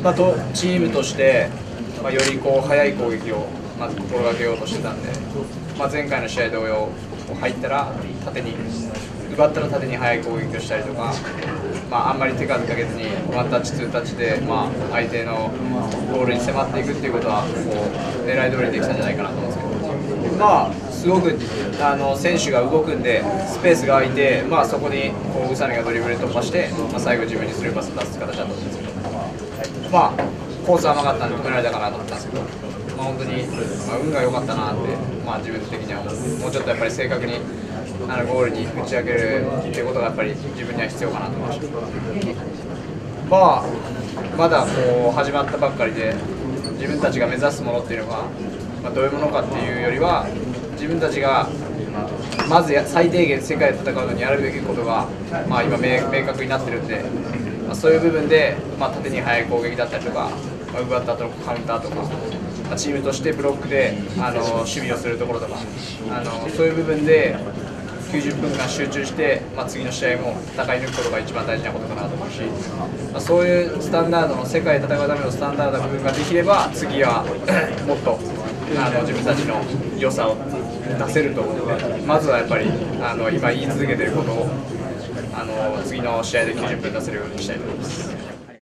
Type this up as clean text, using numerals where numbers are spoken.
チームとして、より速い攻撃を心がけようとしてたんで、前回の試合同様、入ったら奪ったら縦に速い攻撃をしたりとか、あんまり手数かけずにワンタッチ、ツータッチで、相手のゴールに迫っていくっていうことは狙い通りにできたんじゃないかなと思うんですけど、すごく選手が動くんで、スペースが空いて、そこに宇佐美がドリブル突破して、最後、自分にスルーパス出す形だったんですけど、コース甘かったんで止められたかなと思ったんですけど、本当に、運が良かったなって、自分的にはもうちょっとやっぱり正確にゴールに打ち上げるっていうことがやっぱり自分には必要かなと思いました。まだ始まったばっかりで、自分たちが目指すものっていうのが、どういうものかっていうよりは、自分たちがまず最低限世界で戦うのにやるべきことが、今明確になってるんで、そういう部分で、縦に速い攻撃だったりとか、奪った後のカウンターとか、チームとしてブロックで守備をするところとか、そういう部分で90分間集中して、次の試合も戦い抜くことが一番大事なことかなと思うし、そういうスタンダードの世界で戦うためのスタンダードな部分ができれば、次はもっと自分たちの良さを出せると思うので、まずはやっぱり今言い続けていることを次の試合で90分出せるようにしたいと思います。